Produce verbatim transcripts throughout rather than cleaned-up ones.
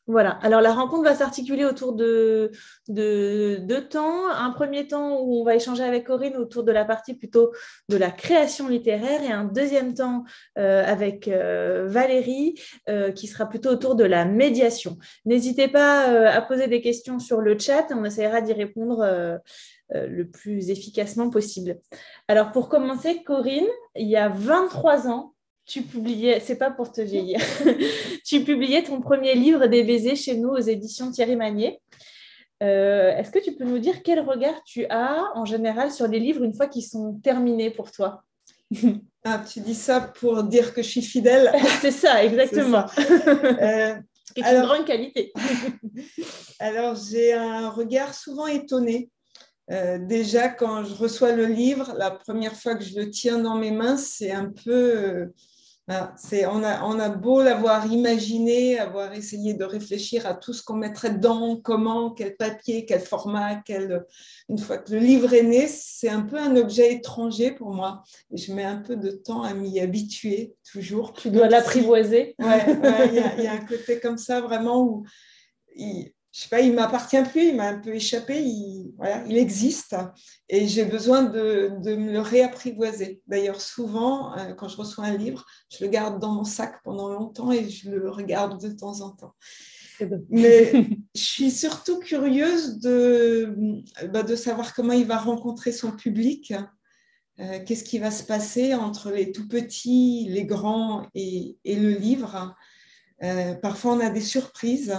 Voilà. Alors, la rencontre va s'articuler autour de, de deux temps. Un premier temps où on va échanger avec Corinne autour de la partie plutôt de la création littéraire et un deuxième temps euh, avec euh, Valérie euh, qui sera plutôt autour de la médiation. N'hésitez pas euh, à poser des questions sur le chat. On essaiera d'y répondre euh, euh, le plus efficacement possible. Alors, pour commencer, Corinne, il y a vingt-trois ans, tu publiais, c'est pas pour te vieillir, tu publiais ton premier livre des baisers chez nous aux éditions Thierry Magnier. Euh, est-ce que tu peux nous dire quel regard tu as en général sur les livres une fois qu'ils sont terminés pour toi? Ah, tu dis ça pour dire que je suis fidèle. C'est ça, exactement. C'est ça. Euh, C'est alors, une grande qualité. alors, j'ai un regard souvent étonné. Euh, déjà, quand je reçois le livre, la première fois que je le tiens dans mes mains, c'est un peu... Euh, voilà, c'est, on, a, on a beau l'avoir imaginé, avoir essayé de réfléchir à tout ce qu'on mettrait dedans, comment, quel papier, quel format, quel... une fois que le livre est né, c'est un peu un objet étranger pour moi. Et je mets un peu de temps à m'y habituer, toujours. Tu dois l'apprivoiser. Si... Ouais, ouais, il y a, y a un côté comme ça, vraiment, où... Il, je sais pas, il m'appartient plus, il m'a un peu échappé, il, voilà, il existe et j'ai besoin de, de me le réapprivoiser. D'ailleurs, souvent, euh, quand je reçois un livre, je le garde dans mon sac pendant longtemps et je le regarde de temps en temps. Mais je suis surtout curieuse de, bah, de savoir comment il va rencontrer son public, euh, qu'est-ce qui va se passer entre les tout petits, les grands et, et le livre. Euh, parfois, on a des surprises.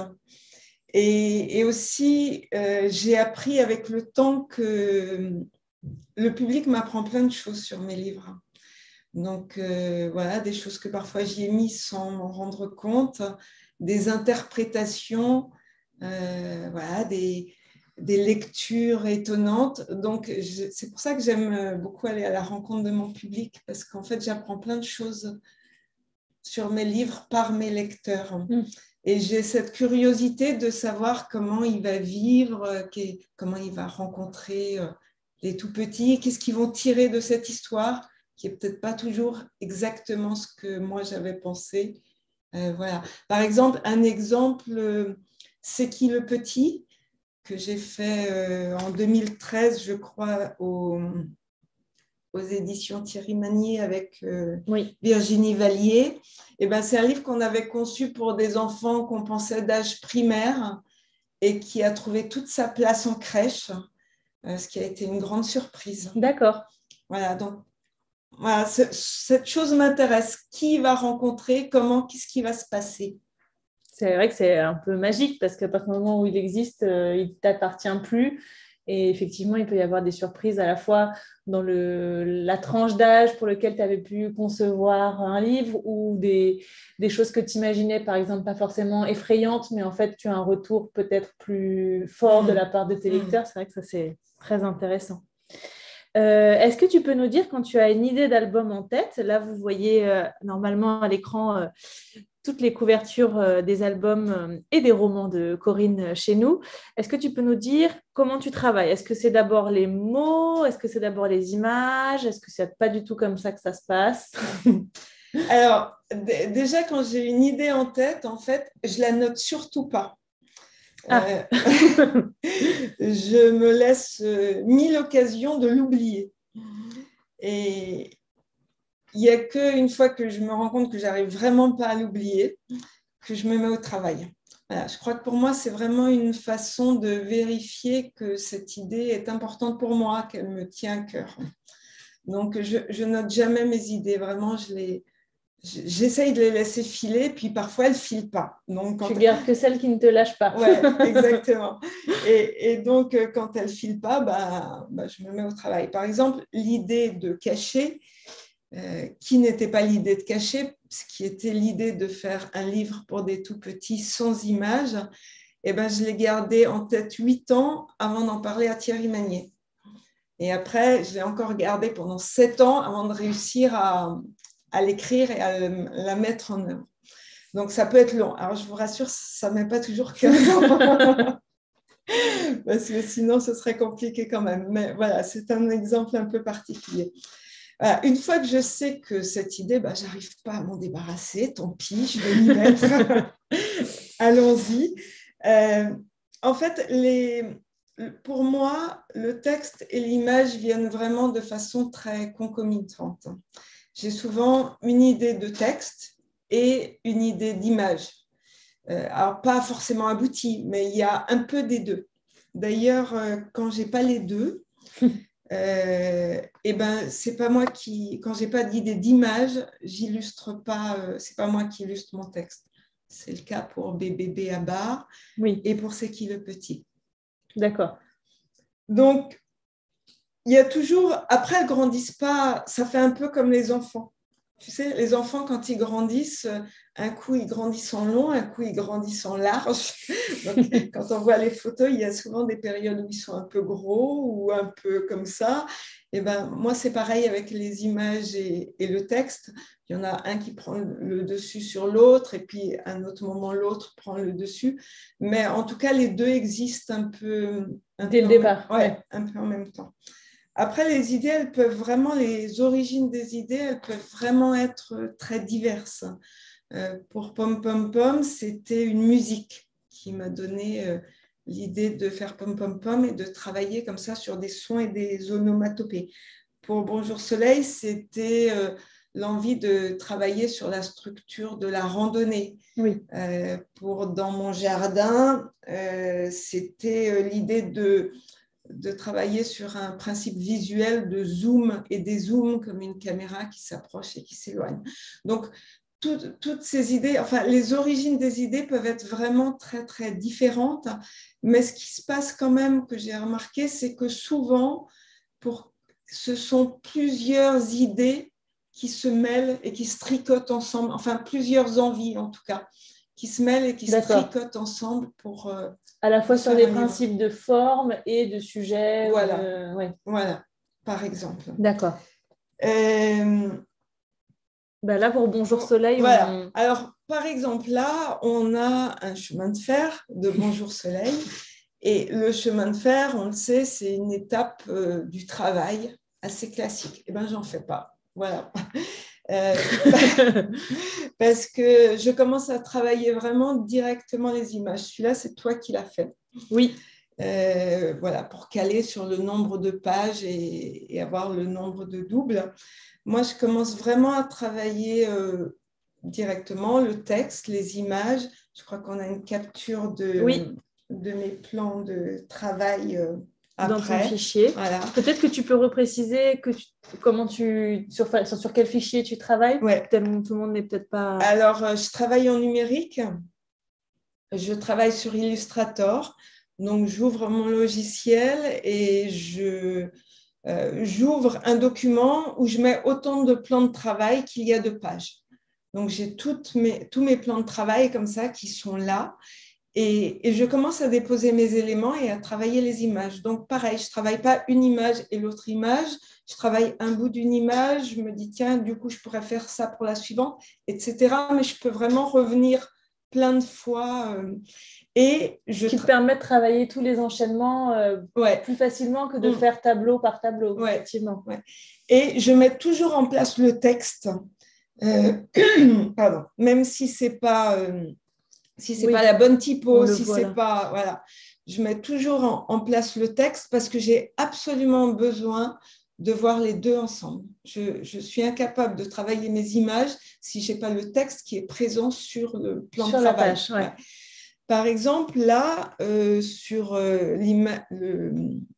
Et, et aussi, euh, j'ai appris avec le temps que le public m'apprend plein de choses sur mes livres. Donc, euh, voilà, des choses que parfois j'y ai mis sans m'en rendre compte, des interprétations, euh, voilà, des, des lectures étonnantes. Donc, je, c'est pour ça que j'aime beaucoup aller à la rencontre de mon public, parce qu'en fait, j'apprends plein de choses sur mes livres par mes lecteurs. Mm. Et j'ai cette curiosité de savoir comment il va vivre, comment il va rencontrer les tout petits, qu'est-ce qu'ils vont tirer de cette histoire, qui n'est peut-être pas toujours exactement ce que moi j'avais pensé. Euh, voilà. Par exemple, un exemple, C'est qui le petit, que j'ai fait en deux mille treize, je crois, au... aux éditions Thierry Magnier avec euh, oui. Virginie Vallier. Et ben, c'est un livre qu'on avait conçu pour des enfants qu'on pensait d'âge primaire et qui a trouvé toute sa place en crèche, euh, ce qui a été une grande surprise. D'accord. Voilà, donc voilà, ce, cette chose m'intéresse. Qui va rencontrer, comment, qu'est-ce qui va se passer? C'est vrai que c'est un peu magique parce qu'à partir du moment où il existe, euh, il ne t'appartient plus. Et effectivement, il peut y avoir des surprises à la fois dans le, la tranche d'âge pour lequel tu avais pu concevoir un livre ou des, des choses que tu imaginais, par exemple, pas forcément effrayantes, mais en fait, tu as un retour peut-être plus fort mmh. de la part de tes lecteurs. C'est vrai que ça, c'est très intéressant. Euh, est-ce que tu peux nous dire quand tu as une idée d'album en tête, là vous voyez euh, normalement à l'écran euh, toutes les couvertures euh, des albums euh, et des romans de Corinne euh, chez nous, est-ce que tu peux nous dire comment tu travailles? Est-ce que c'est d'abord les mots? Est-ce que c'est d'abord les images? Est-ce que c'est pas du tout comme ça que ça se passe? Alors, d- déjà quand j'ai une idée en tête, en fait, je la note surtout pas. Ah. Euh, je me laisse euh, mille occasions de l'oublier. Et il n'y a qu'une fois que je me rends compte que j'arrive vraiment pas à l'oublier, que je me mets au travail. Voilà, je crois que pour moi, c'est vraiment une façon de vérifier que cette idée est importante pour moi, qu'elle me tient à cœur. Donc, je, je note jamais mes idées. Vraiment, je les... J'essaye de les laisser filer, puis parfois elles ne filent pas. Donc, quand tu gardes que celles qui ne te lâchent pas. Oui, exactement. Et, et donc, quand elles ne filent pas, bah, bah, je me mets au travail. Par exemple, l'idée de cacher, euh, qui n'était pas l'idée de cacher, ce qui était l'idée de faire un livre pour des tout petits sans images, et ben, je l'ai gardé en tête huit ans avant d'en parler à Thierry Magnier. Et après, je l'ai encore gardé pendant sept ans avant de réussir à, à l'écrire et à la mettre en œuvre. Donc, ça peut être long. Alors, je vous rassure, ça ne met pas toujours quinze ans. Parce que sinon, ce serait compliqué quand même. Mais voilà, c'est un exemple un peu particulier. Voilà, une fois que je sais que cette idée, bah, je n'arrive pas à m'en débarrasser, tant pis, je vais m'y mettre. allons-y. Euh, en fait, les, pour moi, le texte et l'image viennent vraiment de façon très concomitante. J'ai souvent une idée de texte et une idée d'image. Euh, alors, pas forcément aboutie, mais il y a un peu des deux. D'ailleurs, euh, quand j'ai pas les deux, euh, et ben, c'est pas moi qui, quand j'ai pas d'idée d'image, j'illustre pas, euh, c'est pas moi qui illustre mon texte. C'est le cas pour B B B à barre Oui, et pour C'est qui le petit. d'accord. Donc, il y a toujours, après, elles grandissent pas, ça fait un peu comme les enfants. Tu sais, les enfants, quand ils grandissent, un coup, ils grandissent en long, un coup, ils grandissent en large. Donc, quand on voit les photos, il y a souvent des périodes où ils sont un peu gros ou un peu comme ça. Et ben, moi, c'est pareil avec les images et, et le texte. Il y en a un qui prend le dessus sur l'autre et puis à un autre moment, l'autre prend le dessus. Mais en tout cas, les deux existent un peu... Un Dès peu le en départ. même, ouais, un peu en même temps. Après, les idées, elles peuvent vraiment, les origines des idées, elles peuvent vraiment être très diverses. Euh, pour Pom Pom Pom, c'était une musique qui m'a donné euh, l'idée de faire Pom Pom Pom et de travailler comme ça sur des sons et des onomatopées. Pour Bonjour Soleil, c'était euh, l'envie de travailler sur la structure de la randonnée. Oui. Euh, pour Dans mon jardin, euh, c'était euh, l'idée de de travailler sur un principe visuel de zoom et des zooms comme une caméra qui s'approche et qui s'éloigne. Donc, toutes, toutes ces idées, enfin, les origines des idées peuvent être vraiment très, très différentes, mais ce qui se passe quand même, que j'ai remarqué, c'est que souvent, pour, ce sont plusieurs idées qui se mêlent et qui se tricotent ensemble, enfin, plusieurs envies en tout cas, qui se mêlent et qui se D'accord. tricotent ensemble pour... Euh, À la fois pour sur faire des un livre. principes de forme et de sujet. Voilà, de... Ouais. voilà, par exemple. D'accord. Euh, Bah là, pour Bonjour Soleil, voilà. on... Alors, par exemple, là, on a un chemin de fer de Bonjour Soleil. Et le chemin de fer, on le sait, c'est une étape euh, du travail assez classique. Eh bien, j'en fais pas. Voilà. Euh, parce que je commence à travailler vraiment directement les images. Celui-là, c'est toi qui l'as fait. Oui. Euh, voilà, pour caler sur le nombre de pages et, et avoir le nombre de doubles. Moi, je commence vraiment à travailler euh, directement le texte, les images. Je crois qu'on a une capture de, Oui. de mes plans de travail euh, Dans après. ton fichier. Voilà. Peut-être que tu peux repréciser que tu, comment tu, sur, sur, sur quel fichier tu travailles. Ouais. Tellement tout le monde n'est peut-être pas... Alors, euh, je travaille en numérique. Je travaille sur Illustrator. Donc, j'ouvre mon logiciel et je, euh, j'ouvre un document où je mets autant de plans de travail qu'il y a de pages. Donc, j'ai toutes mes, tous mes plans de travail comme ça qui sont là. Et, et je commence à déposer mes éléments et à travailler les images. Donc, pareil, je ne travaille pas une image et l'autre image. Je travaille un bout d'une image. Je me dis, tiens, du coup, je pourrais faire ça pour la suivante, et cetera. Mais je peux vraiment revenir plein de fois. Euh, et je qui te permet de travailler tous les enchaînements euh, ouais. plus facilement que de mmh. faire tableau par tableau, ouais. effectivement. Ouais. Et je mets toujours en place le texte, euh, pardon, même si ce n'est pas, euh, si c'est oui. pas la bonne typo, si ce n'est pas... Voilà. Je mets toujours en, en place le texte parce que j'ai absolument besoin de voir les deux ensemble. Je, je suis incapable de travailler mes images si je n'ai pas le texte qui est présent sur le plan sur de travail. La page, ouais. Ouais. Par exemple, là, euh, sur euh, le,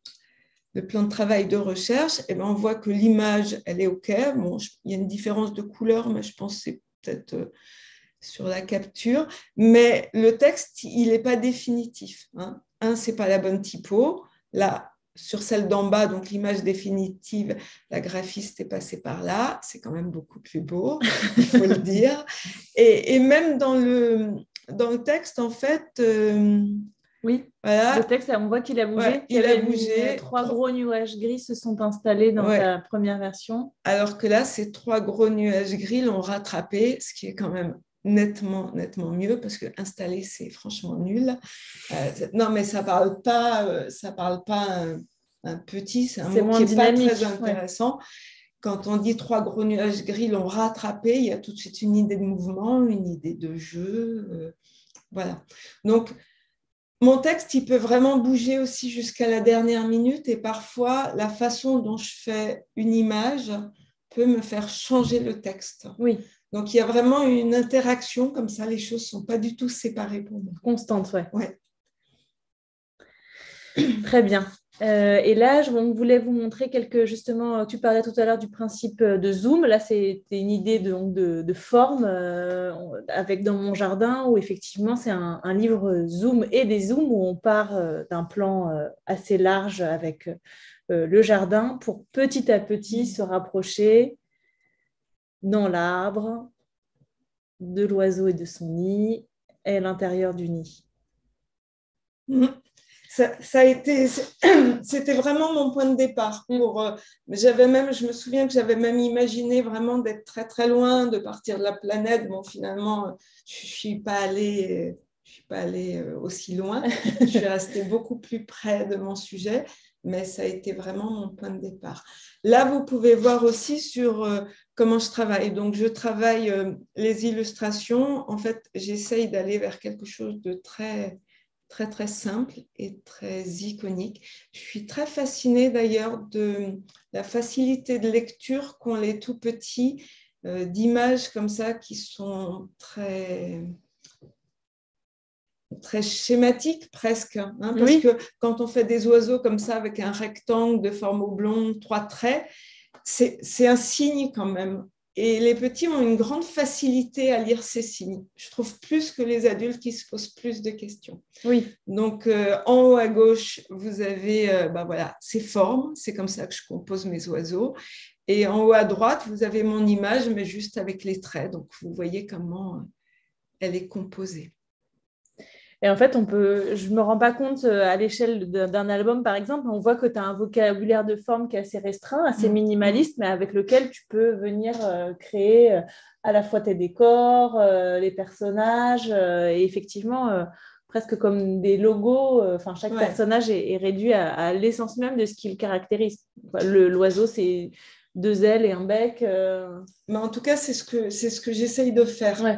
le plan de travail de recherche, eh ben, on voit que l'image, elle est OK. Bon, je, il y a une différence de couleur, mais je pense que c'est peut-être euh, sur la capture. Mais le texte, il n'est pas définitif. Hein. Un, ce n'est pas la bonne typo. Là, sur celle d'en bas, donc l'image définitive, la graphiste est passée par là. C'est quand même beaucoup plus beau, il faut le dire. Et, et même dans le... Dans le texte, en fait, euh, oui, voilà. Le texte, on voit qu'il a bougé. Ouais, il, il a bougé. Une, trois gros nuages gris se sont installés dans ouais. ta première version. Alors que là, ces trois gros nuages gris l'ont rattrapé, ce qui est quand même nettement, nettement mieux parce que installer, c'est franchement nul. Euh, non, mais ça parle pas, euh, ça parle pas un, un petit, c'est un mot qui n'est pas très intéressant. Ouais. Quand on dit trois gros nuages gris l'ont rattrapé, il y a tout de suite une idée de mouvement, une idée de jeu. Euh, Voilà. Donc, mon texte, il peut vraiment bouger aussi jusqu'à la dernière minute et parfois, la façon dont je fais une image peut me faire changer le texte. Oui. Donc, il y a vraiment une interaction, comme ça, les choses ne sont pas du tout séparées pour moi. Constante, ouais. Ouais. Très bien. Euh, et là, je voulais vous montrer quelques, justement, tu parlais tout à l'heure du principe de zoom. Là, c'était une idée de, de, de forme euh, avec dans mon jardin où effectivement, c'est un, un livre zoom et des zooms où on part euh, d'un plan euh, assez large avec euh, le jardin pour petit à petit se rapprocher dans l'arbre, de l'oiseau et de son nid et l'intérieur du nid. Mmh. Ça, ça a été, c'était vraiment mon point de départ. Pour, euh, j'avais même, je me souviens que j'avais même imaginé vraiment d'être très très loin, de partir de la planète. Bon, finalement, je ne suis pas allée, je suis pas allée aussi loin. Je suis restée beaucoup plus près de mon sujet, mais ça a été vraiment mon point de départ. Là, vous pouvez voir aussi sur euh, comment je travaille. Donc, je travaille euh, les illustrations. En fait, j'essaye d'aller vers quelque chose de très très très simple et très iconique. Je suis très fascinée d'ailleurs de la facilité de lecture qu'ont les tout petits, euh, d'images comme ça qui sont très très schématiques presque, hein, parce oui. que quand on fait des oiseaux comme ça avec un rectangle de forme oblongue, trois traits, c'est, c'est un signe quand même. Et les petits ont une grande facilité à lire ces signes. Je trouve plus que les adultes qui se posent plus de questions. Oui. Donc, euh, en haut à gauche, vous avez euh, bah voilà, ces formes. C'est comme ça que je compose mes oiseaux. Et en haut à droite, vous avez mon image, mais juste avec les traits. Donc, vous voyez comment elle est composée. Et en fait, on peut, je ne me rends pas compte à l'échelle d'un album, par exemple, on voit que tu as un vocabulaire de forme qui est assez restreint, assez minimaliste, mais avec lequel tu peux venir créer à la fois tes décors, les personnages, et effectivement, presque comme des logos. Enfin, chaque ouais. personnage est, est réduit à, à l'essence même de ce qui le caractérise. Le, l'oiseau, c'est deux ailes et un bec. Euh... Mais en tout cas, c'est ce que, c'est ce que j'essaye de faire. Ouais.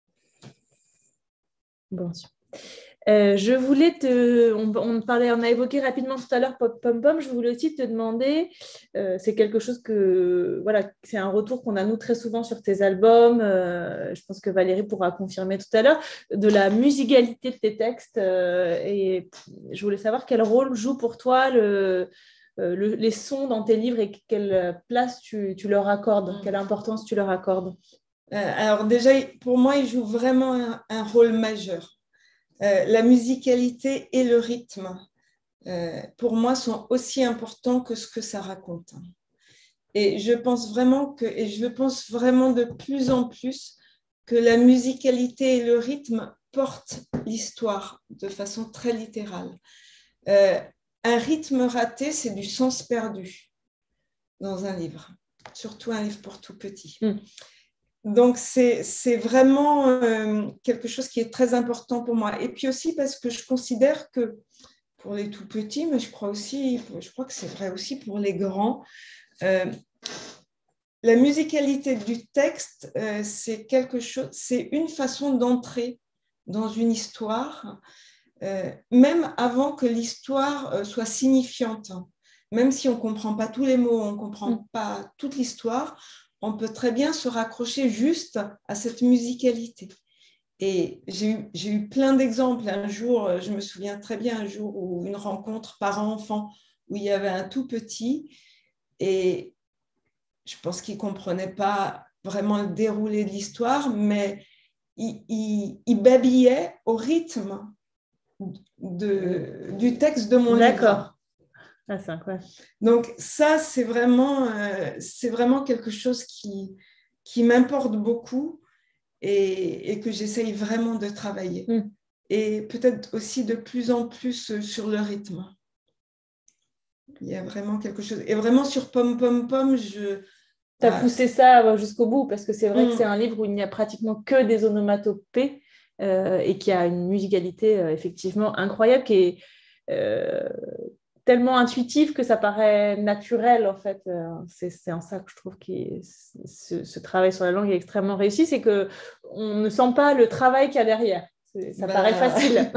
Bon, super. Euh, je voulais te, on, on parlait, on a évoqué rapidement tout à l'heure Pop Pom Pom. Je voulais aussi te demander, euh, c'est quelque chose que, voilà, c'est un retour qu'on a nous très souvent sur tes albums. Euh, je pense que Valérie pourra confirmer tout à l'heure de la musicalité de tes textes. Euh, et je voulais savoir quel rôle joue pour toi le, euh, le, les sons dans tes livres et quelle place tu, tu leur accordes, quelle importance tu leur accordes. Euh, alors déjà, pour moi, ils jouent vraiment un, un rôle majeur. Euh, la musicalité et le rythme, euh, pour moi, sont aussi importants que ce que ça raconte. Et je pense vraiment que, et je pense vraiment de plus en plus que la musicalité et le rythme portent l'histoire de façon très littérale. Euh, un rythme raté, c'est du sens perdu dans un livre, surtout un livre pour tout petit. Mm. Donc, c'est, c'est vraiment euh, quelque chose qui est très important pour moi. Et puis aussi parce que je considère que pour les tout petits, mais je crois aussi, je crois que c'est vrai aussi pour les grands, euh, la musicalité du texte, euh, c'est quelque chose, c'est une façon d'entrer dans une histoire, euh, même avant que l'histoire euh, soit signifiante. Même si on ne comprend pas tous les mots, on ne comprend mm. pas toute l'histoire, on peut très bien se raccrocher juste à cette musicalité. Et j'ai eu, j'ai eu plein d'exemples. Un jour, je me souviens très bien, un jour où une rencontre parents-enfants où il y avait un tout petit et je pense qu'il ne comprenait pas vraiment le déroulé de l'histoire, mais il, il, il babillait au rythme de, du texte de mon D'accord. livre. Ah, c'est incroyable. Donc ça, c'est vraiment, euh, c'est vraiment quelque chose qui, qui m'importe beaucoup et, et que j'essaye vraiment de travailler. Mm. Et peut-être aussi de plus en plus sur le rythme. Il y a vraiment quelque chose. Et vraiment sur Pom Pom Pom, je... Tu as ah, poussé ça jusqu'au bout parce que c'est vrai mm. que c'est un livre où il n'y a pratiquement que des onomatopées euh, et qui a une musicalité euh, effectivement incroyable qui est... Euh, tellement intuitif que ça paraît naturel en fait. C'est, c'est en ça que je trouve que ce, ce travail sur la langue est extrêmement réussi, c'est qu'on ne sent pas le travail qu'il y a derrière. Ça bah, paraît facile.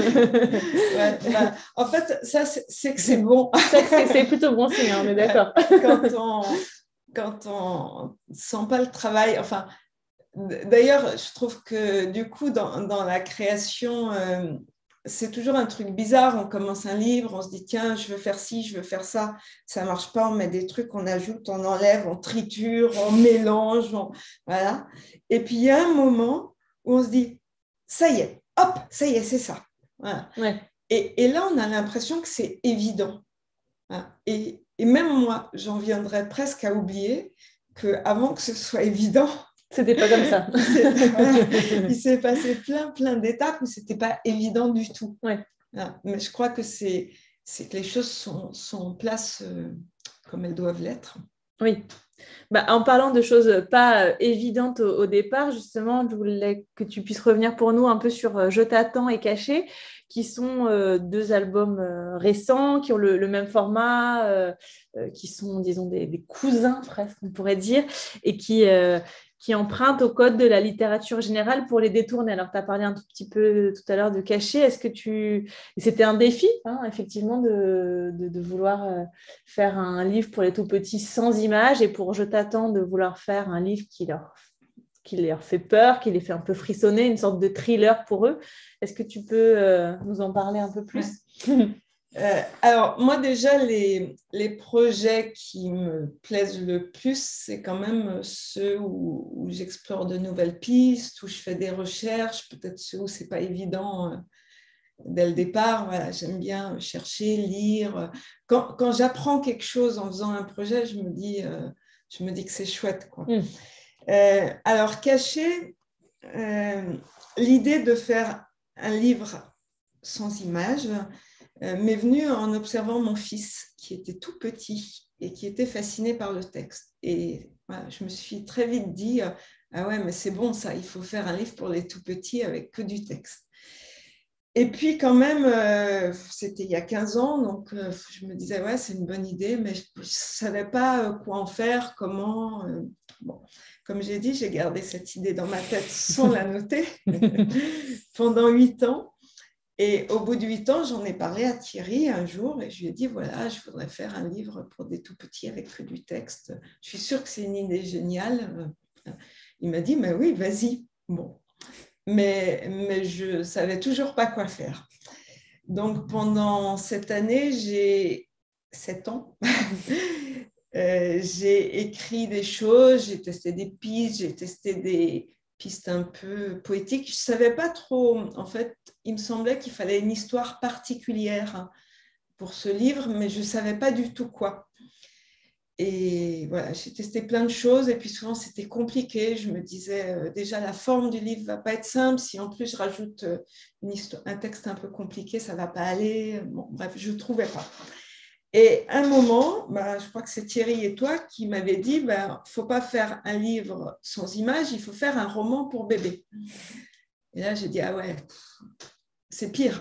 ouais, bah, en fait, ça, c'est que c'est bon. C'est plutôt bon signe, on est d'accord. Quand on quand on sent pas le travail, enfin, d'ailleurs, je trouve que du coup, dans, dans la création, euh, c'est toujours un truc bizarre. On commence un livre, on se dit, tiens, je veux faire ci, je veux faire ça. Ça ne marche pas, on met des trucs, on ajoute, on enlève, on triture, on mélange. On... Voilà. Et puis, il y a un moment où on se dit, ça y est, hop, ça y est, c'est ça. Voilà. Ouais. Et, et là, on a l'impression que c'est évident. Voilà. Et, et même moi, j'en viendrais presque à oublier qu'avant que ce soit évident, c'était pas comme ça. Voilà, il s'est passé plein, plein d'étapes où c'était pas évident du tout. Ouais. Voilà. Mais je crois que c'est, c'est que les choses sont, sont en place euh, comme elles doivent l'être. Oui. Bah, en parlant de choses pas euh, évidentes au, au départ, justement, je voulais que tu puisses revenir pour nous un peu sur euh, Je t'attends et Caché, qui sont euh, deux albums euh, récents, qui ont le, le même format, euh, euh, qui sont, disons, des, des cousins presque, on pourrait dire, et qui, euh, qui empruntent au code de la littérature générale pour les détourner. Alors, tu as parlé un tout petit peu tout à l'heure de Caché. Est-ce que tu... C'était un défi, hein, effectivement, de, de, de vouloir euh, faire un livre pour les tout-petits sans images et pour Je t'attends de vouloir faire un livre qui leur, qui leur fait peur, qui les fait un peu frissonner, une sorte de thriller pour eux. Est-ce que tu peux euh, nous en parler un peu plus? Ouais. Euh, alors, moi, déjà, les, les projets qui me plaisent le plus, c'est quand même ceux où, où j'explore de nouvelles pistes, où je fais des recherches, peut-être ceux où ce n'est pas évident euh, dès le départ. Voilà, j'aime bien chercher, lire. Quand, quand j'apprends quelque chose en faisant un projet, je me dis, euh, je me dis que c'est chouette, quoi. Mm. Euh, alors, Caché, euh, l'idée de faire un livre sans images, Euh, m'est venue en observant mon fils qui était tout petit et qui était fasciné par le texte. Et voilà, je me suis très vite dit, euh, ah ouais, mais c'est bon ça, il faut faire un livre pour les tout petits avec que du texte. Et puis quand même, euh, c'était il y a quinze ans, donc euh, je me disais, ouais, c'est une bonne idée, mais je ne savais pas quoi en faire, comment. Euh, bon. Comme j'ai dit, j'ai gardé cette idée dans ma tête sans la noter pendant huit ans. Et au bout de huit ans, j'en ai parlé à Thierry un jour et je lui ai dit, voilà, je voudrais faire un livre pour des tout-petits avec que du texte. Je suis sûre que c'est une idée géniale. Il m'a dit, mais oui, vas-y. Bon. Mais, mais je ne savais toujours pas quoi faire. Donc, pendant cette année, j'ai sept ans, euh, j'ai écrit des choses, j'ai testé des pistes, j'ai testé des pistes un peu poétiques. Je ne savais pas trop, en fait, il me semblait qu'il fallait une histoire particulière pour ce livre, mais je ne savais pas du tout quoi. Et voilà, j'ai testé plein de choses et puis souvent c'était compliqué. Je me disais euh, déjà la forme du livre ne va pas être simple. Si en plus je rajoute euh, une histoire, un texte un peu compliqué, ça ne va pas aller. Bon, bref, je ne trouvais pas. Et à un moment, bah, je crois que c'est Thierry et toi qui m'avez dit, il bah, ne faut pas faire un livre sans images, il faut faire un roman pour bébé. Et là, j'ai dit, ah ouais, c'est pire.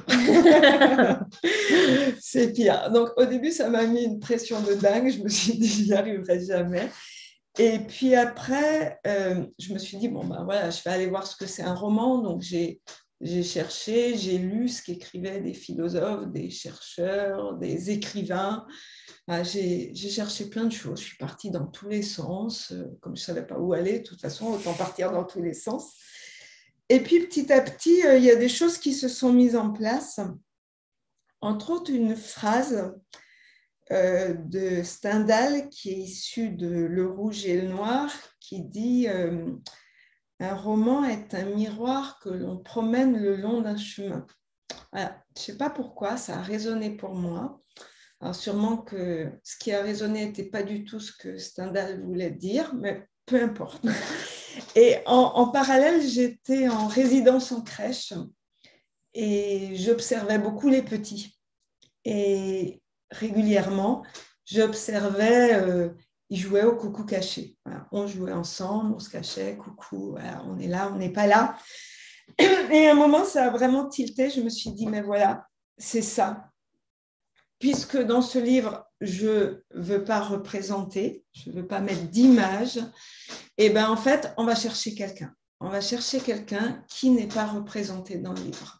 C'est pire. Donc, au début, ça m'a mis une pression de dingue. Je me suis dit, j'y arriverai jamais. Et puis après, euh, je me suis dit, bon, ben voilà, je vais aller voir ce que c'est un roman. Donc, j'ai, j'ai cherché, j'ai lu ce qu'écrivaient des philosophes, des chercheurs, des écrivains. Ah, j'ai, j'ai cherché plein de choses. Je suis partie dans tous les sens. Comme je ne savais pas où aller, de toute façon, autant partir dans tous les sens. Et puis, petit à petit, il y a des choses qui se sont mises en place. Entre autres, une phrase euh, de Stendhal qui est issue de Le Rouge et le Noir, qui dit euh, « Un roman est un miroir que l'on promène le long d'un chemin ». Voilà. Je ne sais pas pourquoi, ça a résonné pour moi. Alors, sûrement que ce qui a résonné n'était pas du tout ce que Stendhal voulait dire, mais peu importe. Et en, en parallèle, j'étais en résidence en crèche et j'observais beaucoup les petits. Et régulièrement, j'observais, euh, ils jouaient au coucou caché. Voilà, on jouait ensemble, on se cachait, coucou, voilà, on est là, on n'est pas là. Et à un moment, ça a vraiment tilté. Je me suis dit, mais voilà, c'est ça. Puisque dans ce livre, je ne veux pas représenter, je ne veux pas mettre d'image, et bien en fait, on va chercher quelqu'un. on va chercher quelqu'un qui n'est pas représenté dans le livre.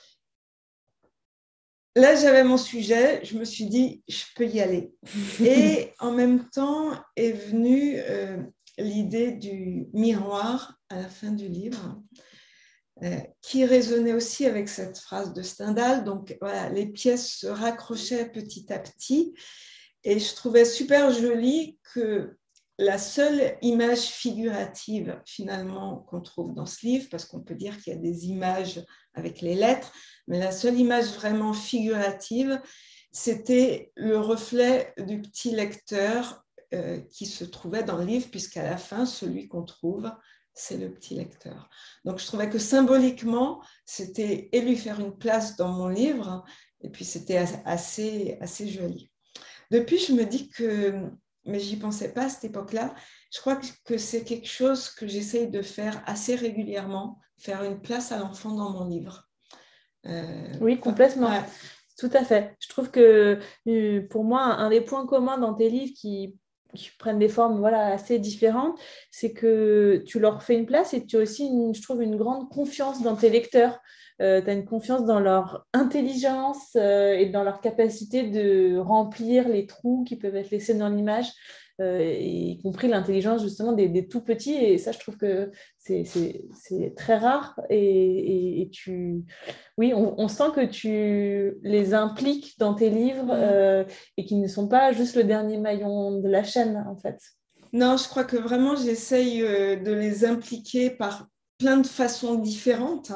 Là, j'avais mon sujet, je me suis dit, je peux y aller. Et en même temps est venue euh, l'idée du miroir à la fin du livre, euh, qui résonnait aussi avec cette phrase de Stendhal. Donc, voilà, les pièces se raccrochaient petit à petit. Et je trouvais super joli que la seule image figurative, finalement, qu'on trouve dans ce livre, parce qu'on peut dire qu'il y a des images avec les lettres, mais la seule image vraiment figurative, c'était le reflet du petit lecteur euh, qui se trouvait dans le livre, puisqu'à la fin, celui qu'on trouve, c'est le petit lecteur. Donc, je trouvais que symboliquement, c'était et lui faire une place dans mon livre, et puis c'était assez, assez joli. Depuis, je me dis que, mais j'y pensais pas à cette époque-là, je crois que c'est quelque chose que j'essaye de faire assez régulièrement, faire une place à l'enfant dans mon livre. Euh, oui, complètement. Ouais. Tout à fait. Je trouve que pour moi, un des points communs dans tes livres qui, qui prennent des formes voilà, assez différentes, c'est que tu leur fais une place et tu as aussi, une, je trouve, une grande confiance dans tes lecteurs. Euh, tu as une confiance dans leur intelligence euh, et dans leur capacité de remplir les trous qui peuvent être laissés dans l'image, euh, y compris l'intelligence justement des, des tout petits. Et ça, je trouve que c'est, c'est, c'est très rare. Et, et, et tu... oui, on, on sent que tu les impliques dans tes livres euh, et qu'ils ne sont pas juste le dernier maillon de la chaîne, en fait. Non, je crois que vraiment, j'essaye de les impliquer par plein de façons différentes.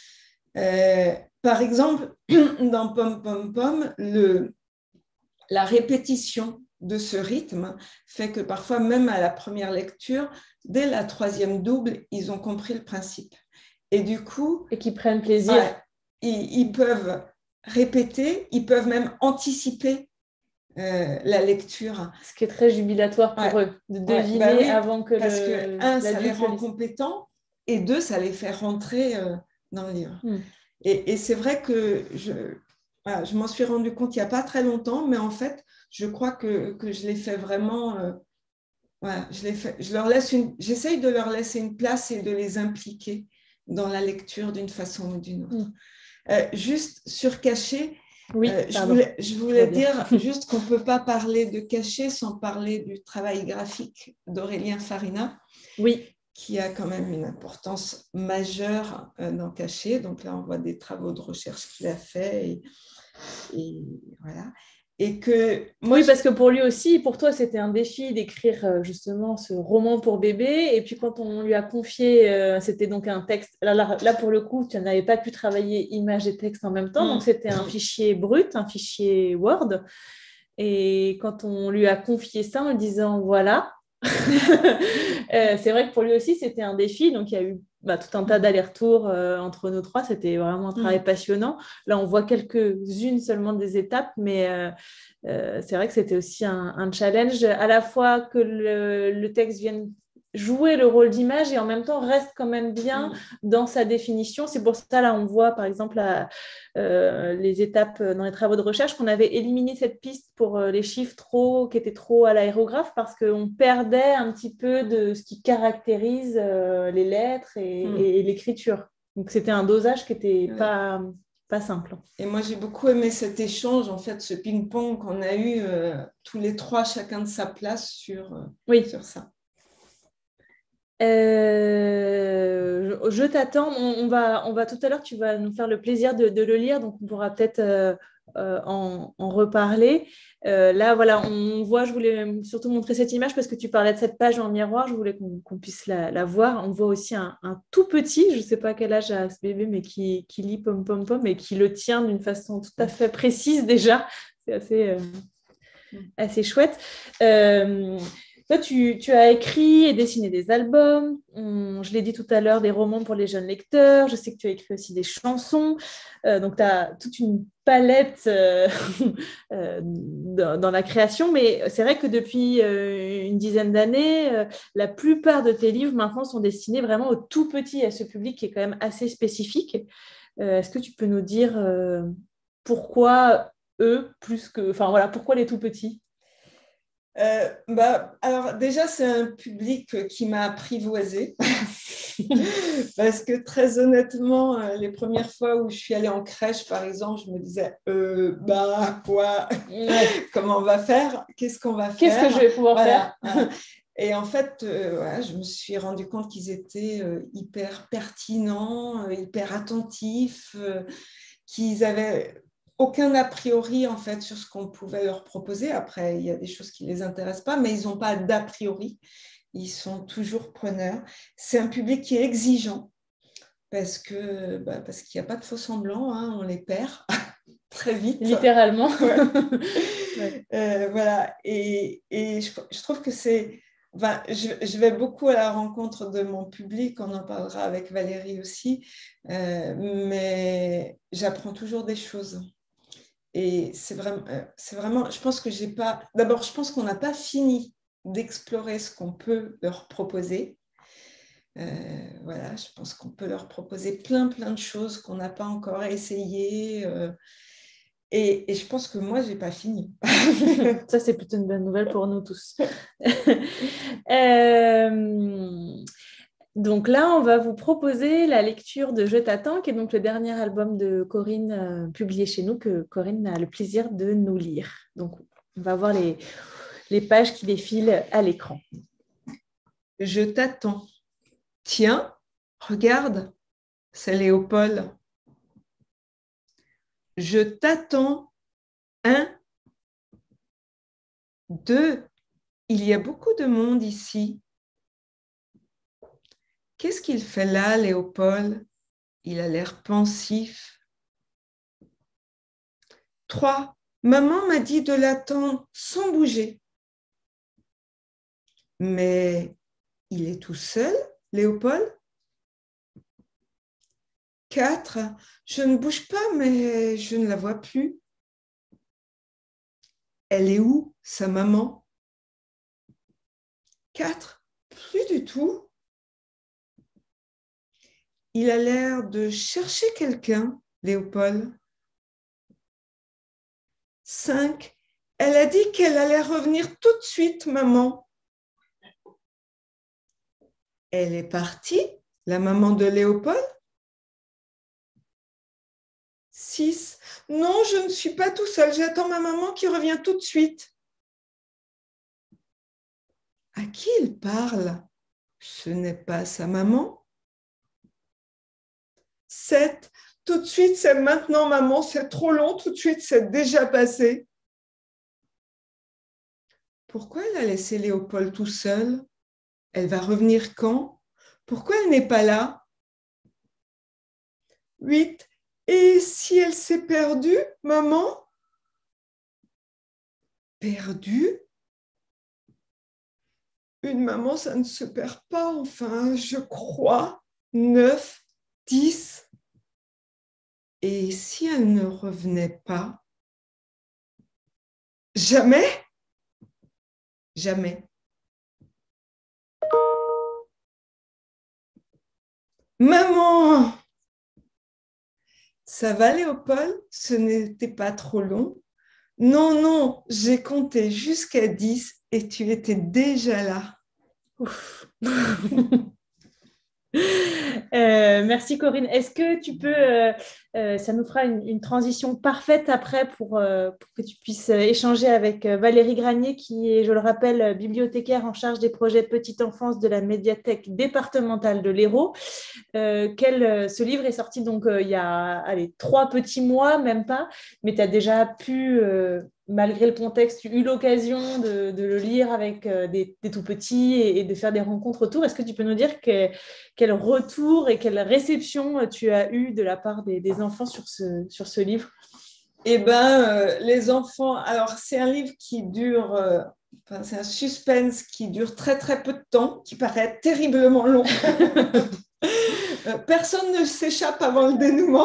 Euh, par exemple, dans Pom Pom Pom, le, la répétition de ce rythme fait que parfois, même à la première lecture, dès la troisième double, ils ont compris le principe. Et du coup... Et qu'ils prennent plaisir. Ouais, ils, ils peuvent répéter, ils peuvent même anticiper euh, la lecture. Ce qui est très jubilatoire pour ouais. eux, de deviner ouais, bah oui, avant que parce le... que, un, ça les rend compétents, et deux, ça les fait rentrer euh, dans le livre. Mm. Et, et c'est vrai que je, voilà, je m'en suis rendu compte il n'y a pas très longtemps, mais en fait, je crois que, que je les fais vraiment... Euh, voilà, je les fais, je leur laisse une, j'essaye de leur laisser une place et de les impliquer dans la lecture d'une façon ou d'une autre. Mm. Euh, juste sur Caché, oui, euh, je voulais, je voulais dire juste qu'on ne peut pas parler de Caché sans parler du travail graphique d'Aurélien Farina, oui. qui a quand même une importance majeure euh, dans Caché. Donc là, on voit des travaux de recherche qu'il a fait et, et voilà. Et que moi, oui, parce que pour lui aussi, pour toi, c'était un défi d'écrire justement ce roman pour bébé. Et puis quand on lui a confié, euh, c'était donc un texte. Là, là, là, pour le coup, tu n'avais pas pu travailler image et texte en même temps. Mmh. Donc c'était un fichier brut, un fichier Word. Et quand on lui a confié ça en lui disant voilà, euh, c'est vrai que pour lui aussi, c'était un défi. Donc il y a eu bah, tout un tas d'allers-retours euh, entre nous trois. C'était vraiment un travail mmh. passionnant. Là, on voit quelques-unes seulement des étapes, mais euh, euh, c'est vrai que c'était aussi un, un challenge, à la fois que le, le texte vienne jouer le rôle d'image et en même temps reste quand même bien mmh. dans sa définition. C'est pour ça, là, on voit par exemple la, euh, les étapes dans les travaux de recherche qu'on avait éliminé cette piste pour les chiffres trop, qui étaient trop à l'aérographe parce qu'on perdait un petit peu de ce qui caractérise euh, les lettres et, mmh. et, et l'écriture. Donc, c'était un dosage qui n'était ouais. pas... pas simple. Et moi, j'ai beaucoup aimé cet échange, en fait, ce ping-pong qu'on a eu euh, tous les trois, chacun de sa place sur, euh, oui. sur ça. Euh, je, je t'attends. On, on, va, on va tout à l'heure, tu vas nous faire le plaisir de, de le lire, donc on pourra peut-être euh, euh, en, en reparler. Euh, là, voilà, on voit, je voulais surtout montrer cette image parce que tu parlais de cette page en miroir, je voulais qu'on, qu'on puisse la, la voir. On voit aussi un, un tout petit, je ne sais pas quel âge a ce bébé, mais qui, qui lit Pom Pom Pom et qui le tient d'une façon tout à fait précise déjà. C'est assez, euh, assez chouette. Euh, Toi, tu, tu as écrit et dessiné des albums, on, je l'ai dit tout à l'heure, des romans pour les jeunes lecteurs, je sais que tu as écrit aussi des chansons, euh, donc tu as toute une palette euh, euh, dans, dans la création, mais c'est vrai que depuis euh, une dizaine d'années, euh, la plupart de tes livres maintenant sont destinés vraiment aux tout petits, à ce public qui est quand même assez spécifique. Euh, est-ce que tu peux nous dire euh, pourquoi eux, plus que... Enfin voilà, pourquoi les tout petits ? Euh, bah, alors déjà, c'est un public qui m'a apprivoisée. Parce que très honnêtement, euh, les premières fois où je suis allée en crèche, par exemple, je me disais, euh, bah quoi, ouais. Comment on va faire? Qu'est-ce qu'on va faire? Qu'est-ce que je vais pouvoir voilà, faire? Voilà. Et en fait, euh, voilà, je me suis rendu compte qu'ils étaient euh, hyper pertinents, euh, hyper attentifs, euh, qu'ils avaient aucun a priori en fait sur ce qu'on pouvait leur proposer. Après, il y a des choses qui ne les intéressent pas, mais ils n'ont pas d'a priori. Ils sont toujours preneurs. C'est un public qui est exigeant parce que bah, parce qu'il n'y a pas de faux semblants, hein, on les perd très vite. Littéralement. Ouais. Ouais. Euh, voilà. Et, et je, je trouve que c'est... Enfin, je, je vais beaucoup à la rencontre de mon public, on en parlera avec Valérie aussi, euh, mais j'apprends toujours des choses. Et c'est vraiment, c'est vraiment, je pense que j'ai pas... D'abord, je pense qu'on n'a pas fini d'explorer ce qu'on peut leur proposer. Euh, voilà, je pense qu'on peut leur proposer plein, plein de choses qu'on n'a pas encore essayé. Euh, et, et je pense que moi, je n'ai pas fini. Ça, c'est plutôt une bonne nouvelle pour nous tous. euh, donc là, on va vous proposer la lecture de Je t'attends, qui est donc le dernier album de Corinne euh, publié chez nous, que Corinne a le plaisir de nous lire. Donc, on va voir les, les pages qui défilent à l'écran. Je t'attends. Tiens, regarde, c'est Léopold. Je t'attends. Un, deux, il y a beaucoup de monde ici. Qu'est-ce qu'il fait là, Léopold? Il a l'air pensif. Trois, maman m'a dit de l'attendre sans bouger. Mais il est tout seul, Léopold? Quatre, je ne bouge pas, mais je ne la vois plus. Elle est où, sa maman? Quatre, plus du tout. Il a l'air de chercher quelqu'un, Léopold. Cinq, elle a dit qu'elle allait revenir tout de suite, maman. Elle est partie, la maman de Léopold? Six, non, je ne suis pas tout seul, j'attends ma maman qui revient tout de suite. À qui il parle? Ce n'est pas sa maman. Sept, tout de suite, c'est maintenant, maman, c'est trop long, tout de suite, c'est déjà passé. Pourquoi elle a laissé Léopold tout seul? Elle va revenir quand? Pourquoi elle n'est pas là? Huit, et si elle s'est perdue, maman? Perdue? Une maman, ça ne se perd pas, enfin, je crois. Neuf, dix. Et si elle ne revenait pas? Jamais? Jamais. Maman! Ça va, Léopold? Ce n'était pas trop long? Non, non, j'ai compté jusqu'à dix et tu étais déjà là. Ouf. Euh, merci Corinne. Est-ce que tu peux, euh, euh, ça nous fera une, une transition parfaite après pour, euh, pour que tu puisses échanger avec euh, Valérie Granier, qui est, je le rappelle, bibliothécaire en charge des projets petite enfance de la médiathèque départementale de l'Hérault. Euh, quel, ce livre est sorti donc euh, il y a allez, trois petits mois, même pas, mais tu as déjà pu, euh, malgré le contexte, eu l'occasion de, de le lire avec euh, des, des tout petits et, et de faire des rencontres autour. Est-ce que tu peux nous dire que, quel retour et quelle réception tu as eu de la part des, des enfants sur ce, sur ce livre? Eh bien, euh, les enfants, alors c'est un livre qui dure, euh, enfin, c'est un suspense qui dure très très peu de temps, qui paraît terriblement long. Personne ne s'échappe avant le dénouement.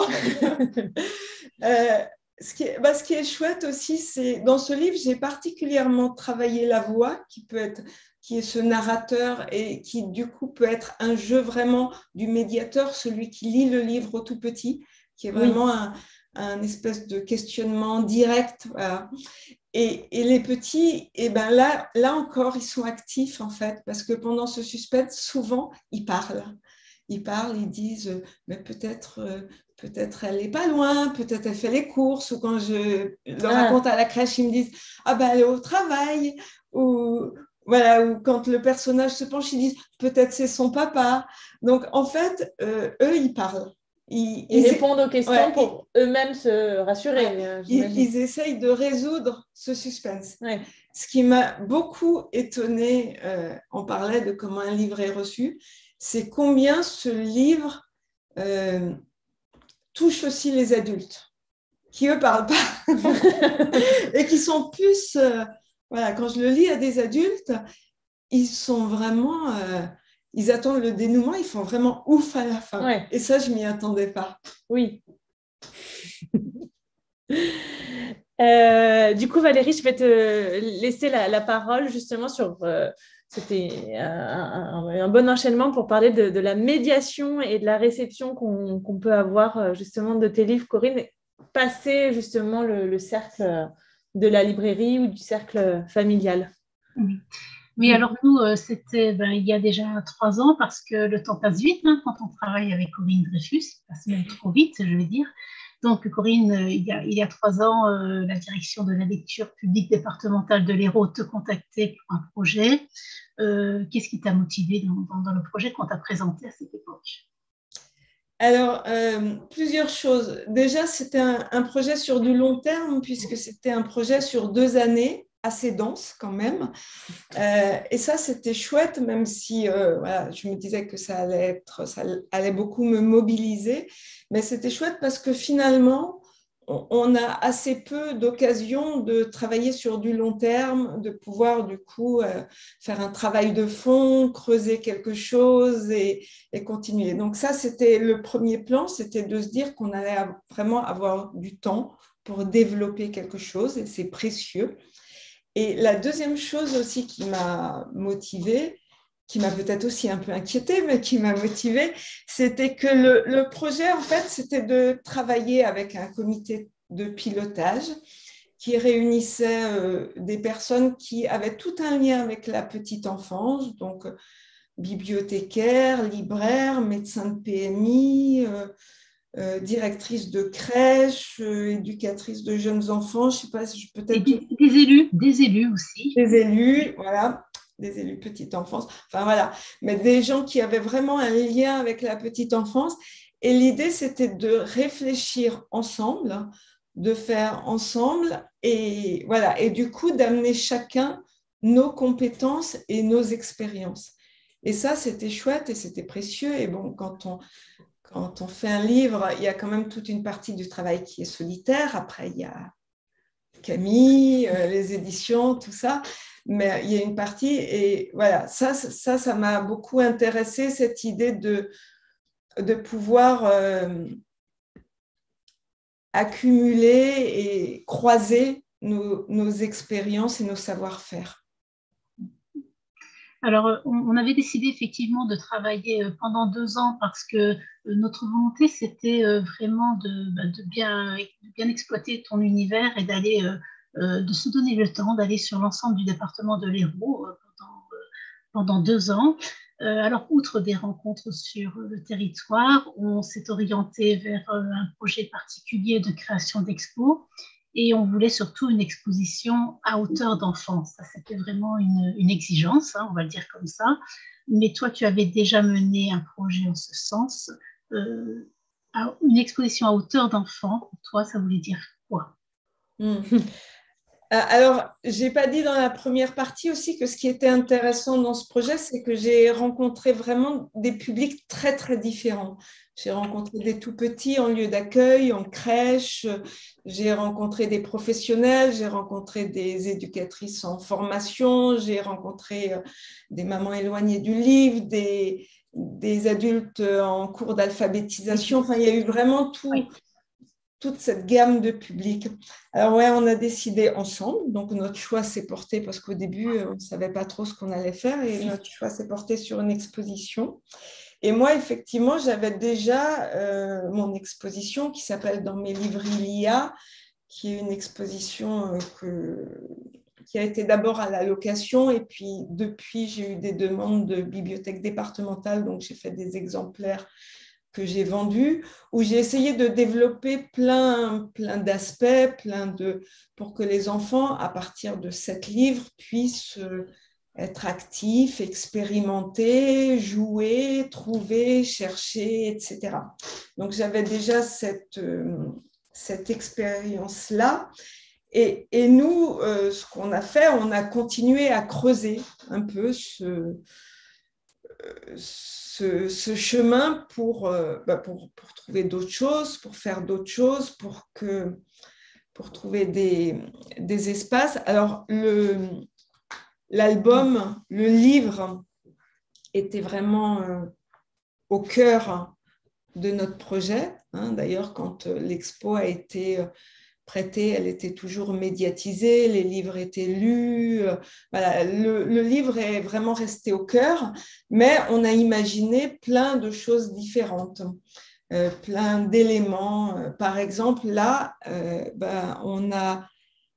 euh, ce, qui est, bah, ce qui est chouette aussi, c'est dans ce livre, j'ai particulièrement travaillé la voix, qui peut être, qui est ce narrateur et qui du coup peut être un jeu vraiment du médiateur, celui qui lit le livre au tout petit, qui est vraiment oui. un un espèce de questionnement direct. Voilà. Et, et les petits, et ben là, là encore, ils sont actifs en fait, parce que pendant ce suspense, souvent, ils parlent. Ils parlent, ils disent, mais peut-être, euh, peut-être elle n'est pas loin, peut-être elle fait les courses, ou quand je leur Ah. raconte à la crèche, ils me disent, ah ben elle est au travail, ou voilà, ou quand le personnage se penche, ils disent, peut-être c'est son papa. Donc en fait, euh, eux, ils parlent. Ils, ils répondent aux questions ouais, pour ils, eux-mêmes se rassurer. Ouais, ils, ils essayent de résoudre ce suspense. Ouais. Ce qui m'a beaucoup étonnée, euh, on parlait de comment un livre est reçu, c'est combien ce livre euh, touche aussi les adultes, qui eux parlent pas et qui sont plus, euh, voilà, quand je le lis à des adultes, ils sont vraiment, euh, ils attendent le dénouement, ils font vraiment ouf à la fin. Ouais. Et ça, je m'y attendais pas. Oui. euh, du coup, Valérie, je vais te laisser la, la parole justement sur. Euh, c'était un, un, un bon enchaînement pour parler de, de la médiation et de la réception qu'on qu'on peut avoir justement de tes livres, Corinne, passer justement le, le cercle de la librairie ou du cercle familial. Oui. Oui, alors nous, euh, c'était ben, il y a déjà trois ans parce que le temps passe vite hein, quand on travaille avec Corinne Dreyfus, ça passe même trop vite, je veux dire. Donc Corinne, euh, il, y a, il y a trois ans, euh, la direction de la lecture publique départementale de l'Hérault te contactait pour un projet. Euh, qu'est-ce qui t'a motivé dans, dans, dans le projet qu'on t'a présenté à cette époque ? Alors, euh, plusieurs choses. Déjà, c'était un, un projet sur du long terme puisque c'était un projet sur deux années, assez dense quand même. Euh, et ça, c'était chouette, même si euh, voilà, je me disais que ça allait, être, ça allait beaucoup me mobiliser. Mais c'était chouette parce que finalement, on, on a assez peu d'occasions de travailler sur du long terme, de pouvoir du coup euh, faire un travail de fond, creuser quelque chose et, et continuer. Donc ça, c'était le premier plan, c'était de se dire qu'on allait vraiment avoir du temps pour développer quelque chose et c'est précieux. Et la deuxième chose aussi qui m'a motivée, qui m'a peut-être aussi un peu inquiétée, mais qui m'a motivée, c'était que le, le projet, en fait, c'était de travailler avec un comité de pilotage qui réunissait euh, des personnes qui avaient tout un lien avec la petite enfance, donc euh, bibliothécaires, libraires, médecins de P M I, euh, Euh, directrice de crèche, euh, éducatrice de jeunes enfants, je ne sais pas si je peut-être... Des, des élus, des élus aussi. Des élus, voilà, des élus petite enfance, enfin voilà, mais des gens qui avaient vraiment un lien avec la petite enfance. Et l'idée, c'était de réfléchir ensemble, de faire ensemble, et voilà, et du coup, d'amener chacun nos compétences et nos expériences. Et ça, c'était chouette et c'était précieux. Et bon, quand on... Quand on fait un livre, il y a quand même toute une partie du travail qui est solitaire. Après, il y a Camille, euh, les éditions, tout ça. Mais il y a une partie, et voilà, ça, ça, ça m'a beaucoup intéressé, cette idée de, de pouvoir euh, accumuler et croiser nos, nos expériences et nos savoir-faire. Alors, on avait décidé effectivement de travailler pendant deux ans parce que notre volonté, c'était vraiment de, de, bien, de bien exploiter ton univers et d'aller, de se donner le temps d'aller sur l'ensemble du département de l'Hérault pendant, pendant deux ans. Alors, outre des rencontres sur le territoire, on s'est orienté vers un projet particulier de création d'expos. Et on voulait surtout une exposition à hauteur d'enfant. Ça, c'était vraiment une, une exigence, hein, on va le dire comme ça. Mais toi, tu avais déjà mené un projet en ce sens. Euh, une exposition à hauteur d'enfant, pour toi, ça voulait dire quoi ? mmh. Alors, je n'ai pas dit dans la première partie aussi que ce qui était intéressant dans ce projet, c'est que j'ai rencontré vraiment des publics très, très différents. J'ai rencontré des tout-petits en lieu d'accueil, en crèche, j'ai rencontré des professionnels, j'ai rencontré des éducatrices en formation, j'ai rencontré des mamans éloignées du livre, des, des adultes en cours d'alphabétisation. Enfin, il y a eu vraiment tout. Oui. Toute cette gamme de publics. Alors ouais, on a décidé ensemble, donc notre choix s'est porté, parce qu'au début, on ne savait pas trop ce qu'on allait faire, et notre choix s'est porté sur une exposition. et moi, effectivement, j'avais déjà euh, mon exposition qui s'appelle Dans mes livres il y a, qui est une exposition euh, que, qui a été d'abord à la location et puis depuis, j'ai eu des demandes de bibliothèque départementale, donc j'ai fait des exemplaires que j'ai vendus, où j'ai essayé de développer plein, plein d'aspects, plein de, pour que les enfants, à partir de sept livres, puissent être actifs, expérimenter, jouer, trouver, chercher, et cetera. Donc j'avais déjà cette, cette expérience-là. Et, et nous, euh, ce qu'on a fait, on a continué à creuser un peu ce, ce, ce chemin pour, euh, bah pour, pour trouver d'autres choses, pour faire d'autres choses, pour, que, pour trouver des, des espaces. Alors, le, l'album, le livre était vraiment euh, au cœur de notre projet. Hein. D'ailleurs, quand l'expo a été prêtée, elle était toujours médiatisée, les livres étaient lus. Voilà, le, le livre est vraiment resté au cœur, mais on a imaginé plein de choses différentes, euh, plein d'éléments. Par exemple, là, euh, ben, on a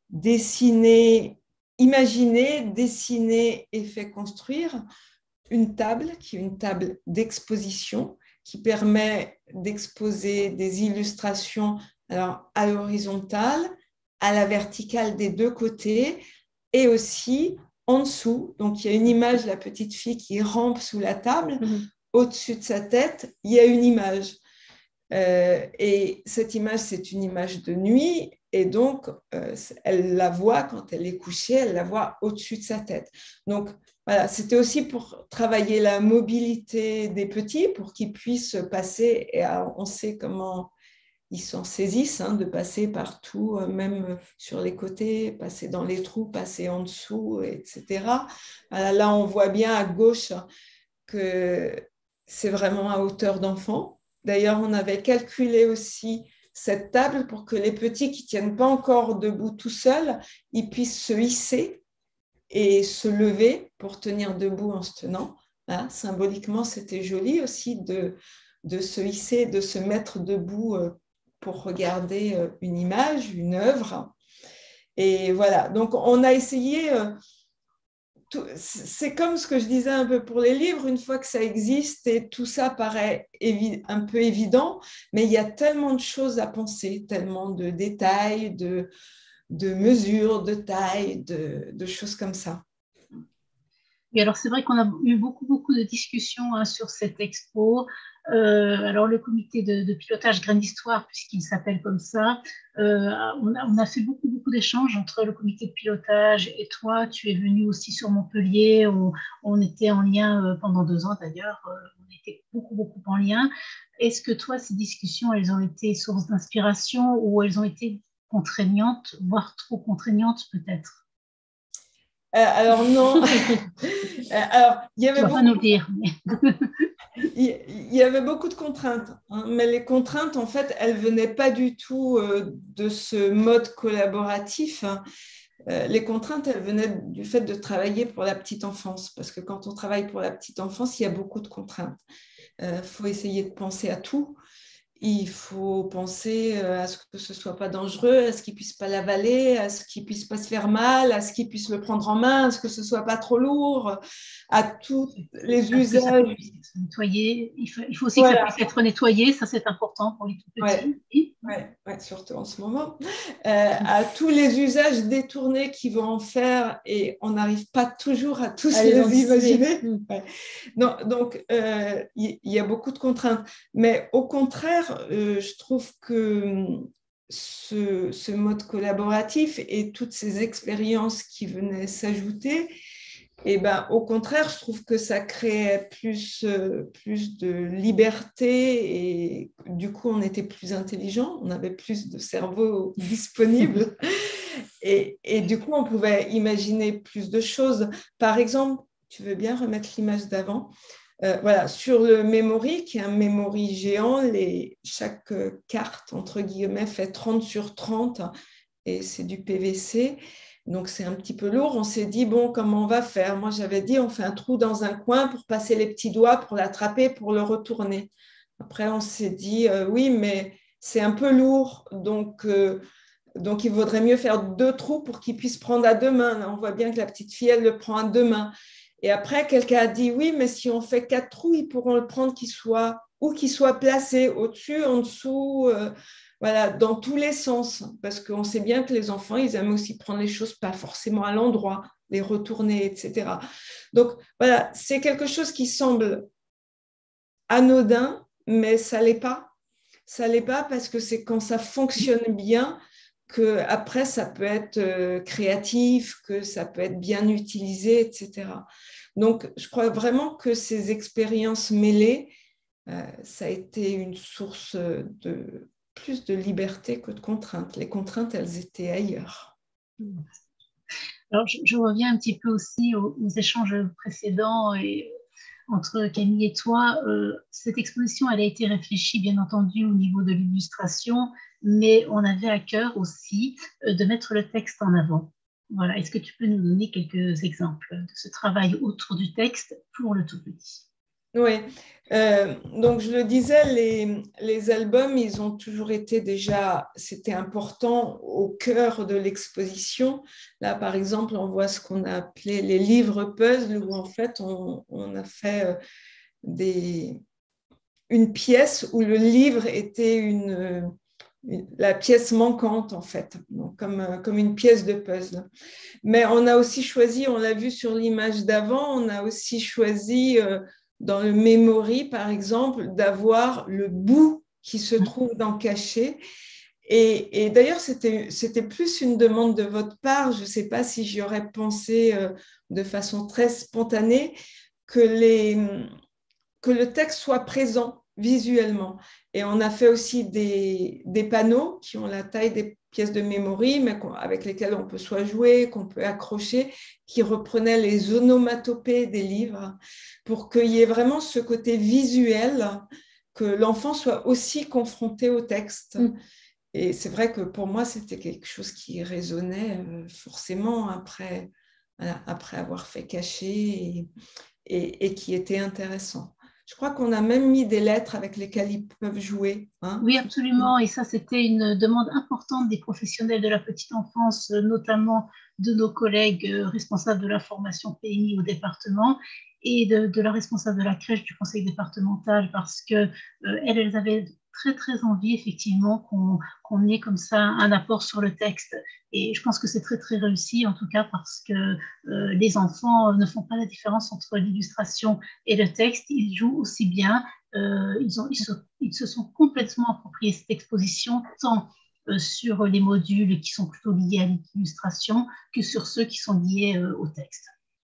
dessiné, imaginé, dessiné et fait construire une table qui est une table d'exposition qui permet d'exposer des illustrations alors, à l'horizontale, à la verticale des deux côtés et aussi en dessous. Donc, il y a une image de la petite fille qui rampe sous la table. Mmh. Au-dessus de sa tête, il y a une image. Euh, et cette image, c'est une image de nuit. Et donc, euh, elle la voit quand elle est couchée, elle la voit au-dessus de sa tête. Donc, voilà, c'était aussi pour travailler la mobilité des petits, pour qu'ils puissent passer, et on sait comment ils s'en saisissent, hein, de passer partout, même sur les côtés, passer dans les trous, passer en dessous, et cetera. Voilà, là, on voit bien à gauche que c'est vraiment à hauteur d'enfant. D'ailleurs, on avait calculé aussi cette table pour que les petits qui ne tiennent pas encore debout tout seuls, ils puissent se hisser et se lever pour tenir debout en se tenant. Hein, symboliquement, c'était joli aussi de, de se hisser, de se mettre debout pour regarder une image, une œuvre. Et voilà, donc on a essayé, tout, c'est comme ce que je disais un peu pour les livres, une fois que ça existe et tout ça paraît évi- un peu évident, mais il y a tellement de choses à penser, tellement de détails, de... de mesures, de taille, de, de choses comme ça. Et alors, c'est vrai qu'on a eu beaucoup, beaucoup de discussions hein, sur cette expo. Euh, alors, le comité de, de pilotage Graines d'Histoire, puisqu'il s'appelle comme ça, euh, on, a, on a fait beaucoup, beaucoup d'échanges entre le comité de pilotage et toi. Tu es venu aussi sur Montpellier, où on était en lien euh, pendant deux ans d'ailleurs. Euh, on était beaucoup, beaucoup en lien. Est-ce que toi, ces discussions, elles ont été source d'inspiration ou elles ont été contraignantes, voire trop contraignantes peut-être? Euh, alors non. alors, il y avait tu vas beaucoup... pas nous le dire. Mais... il y avait beaucoup de contraintes, hein, mais les contraintes, en fait, elles venaient pas du tout euh, de ce mode collaboratif. Hein. Euh, les contraintes, elles venaient du fait de travailler pour la petite enfance, parce que quand on travaille pour la petite enfance, il y a beaucoup de contraintes. Il euh, faut essayer de penser à tout. Il faut penser à ce que ce ne soit pas dangereux, à ce qu'il ne puisse pas l'avaler, à ce qu'il ne puisse pas se faire mal, à ce qu'il puisse le prendre en main, à ce que ce ne soit pas trop lourd, à tous les usages. Que ça puisse être nettoyé. Il faut, il faut aussi voilà. que ça puisse être nettoyé, ça c'est important pour les tout petits. Ouais. Ouais, ouais, surtout en ce moment, euh, à tous les usages détournés qu'ils vont en faire et on n'arrive pas toujours à tous à les, les imaginer. Ouais. Non, donc, euh, il y, y a beaucoup de contraintes. Mais au contraire, euh, je trouve que ce, ce mode collaboratif et toutes ces expériences qui venaient s'ajouter, et ben, au contraire, je trouve que ça créait plus, euh, plus de liberté et du coup, on était plus intelligent, on avait plus de cerveau disponible et, et du coup, on pouvait imaginer plus de choses. Par exemple, tu veux bien remettre l'image d'avant ? Euh, voilà, sur le memory, qui est un memory géant, les, chaque carte, entre guillemets, fait trente sur trente et c'est du P V C. Donc, c'est un petit peu lourd. On s'est dit, bon, comment on va faire? Moi, j'avais dit, on fait un trou dans un coin pour passer les petits doigts, pour l'attraper, pour le retourner. Après, on s'est dit, euh, oui, mais c'est un peu lourd. Donc, euh, donc, il vaudrait mieux faire deux trous pour qu'il puisse prendre à deux mains. Là, on voit bien que la petite fille, elle le prend à deux mains. Et après, quelqu'un a dit, oui, mais si on fait quatre trous, ils pourront le prendre qu'il soit, ou qu'il soit placé au-dessus, en dessous, euh, voilà, dans tous les sens. Parce qu'on sait bien que les enfants, ils aiment aussi prendre les choses pas forcément à l'endroit, les retourner, et cetera. Donc, voilà, c'est quelque chose qui semble anodin, mais ça ne l'est pas. Ça ne l'est pas parce que c'est quand ça fonctionne bien que après ça peut être euh, créatif, que ça peut être bien utilisé, et cetera. Donc, je crois vraiment que ces expériences mêlées, euh, ça a été une source de plus de liberté que de contraintes. Les contraintes, elles étaient ailleurs. Alors, je, je reviens un petit peu aussi aux, aux échanges précédents et entre Camille et toi. Euh, cette exposition, elle a été réfléchie, bien entendu, au niveau de l'illustration, mais on avait à cœur aussi euh, de mettre le texte en avant. Voilà. Est-ce que tu peux nous donner quelques exemples de ce travail autour du texte pour le tout petit? Oui, euh, donc je le disais, les, les albums, ils ont toujours été déjà, c'était important au cœur de l'exposition. Là, par exemple, on voit ce qu'on a appelé les livres puzzles, où en fait, on, on a fait des, une pièce où le livre était une, une, la pièce manquante, en fait, donc comme, comme une pièce de puzzle. Mais on a aussi choisi, on l'a vu sur l'image d'avant, on a aussi choisi... Euh, dans le memory, par exemple, d'avoir le bout qui se trouve dans caché. Et, et d'ailleurs, c'était, c'était plus une demande de votre part, je ne sais pas si j'y aurais pensé euh, de façon très spontanée, que, les, que le texte soit présent visuellement. Et on a fait aussi des, des panneaux qui ont la taille des pièces de memory, mais avec lesquelles on peut soit jouer, qu'on peut accrocher, qui reprenaient les onomatopées des livres, pour qu'il y ait vraiment ce côté visuel, que l'enfant soit aussi confronté au texte. Mm. Et c'est vrai que pour moi, c'était quelque chose qui résonnait forcément après, voilà, après avoir fait cacher et, et, et qui était intéressant. Je crois qu'on a même mis des lettres avec lesquelles ils peuvent jouer. Hein. Oui, absolument. Et ça, c'était une demande importante des professionnels de la petite enfance, notamment de nos collègues responsables de la formation P M I au département et de, de la responsable de la crèche du conseil départemental, parce qu'elles, euh, elles avaient très, très envie, effectivement, qu'on qu'on ait comme ça un apport sur le texte. Et je pense que c'est très, très réussi, en tout cas, parce que euh, les enfants ne font pas la différence entre l'illustration et le texte. Ils jouent aussi bien. Euh, ils, ont, ils, se, ils se sont complètement appropriés cette exposition, tant euh, sur les modules qui sont plutôt liés à l'illustration que sur ceux qui sont liés euh, au texte.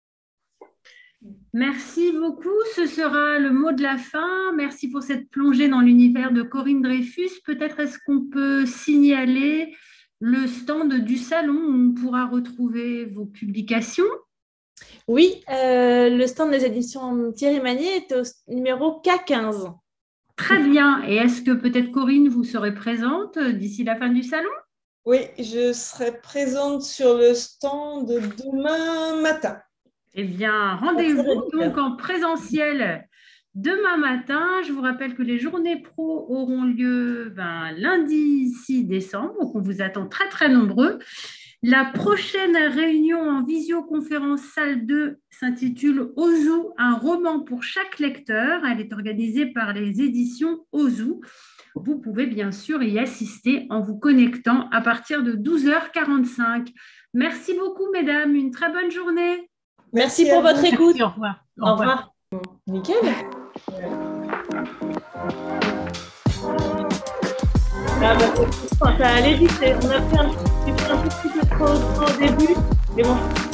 Merci beaucoup. Ce sera le mot de la fin. Merci pour cette plongée dans l'univers de Corinne Dreyfus. Peut-être est-ce qu'on peut signaler le stand du salon où on pourra retrouver vos publications? Oui, euh, le stand des éditions Thierry Magnier est au numéro K quinze. Très bien. Et est-ce que peut-être Corinne, vous serez présente d'ici la fin du salon? Oui, je serai présente sur le stand demain matin. Eh bien, rendez-vous donc en présentiel demain matin. Je vous rappelle que les journées pro auront lieu ben, lundi six décembre, donc on vous attend très très nombreux. La prochaine réunion en visioconférence salle deux s'intitule Ozu, un roman pour chaque lecteur. Elle est organisée par les éditions Ozu. Vous pouvez bien sûr y assister en vous connectant à partir de douze heures quarante-cinq. Merci beaucoup, mesdames. Une très bonne journée. Merci, Merci pour votre Merci, écoute. Au revoir. Au, au revoir. revoir. Nickel. Ah bah, ça allait vite. On a fait un, un petit peu trop au début, mais bon.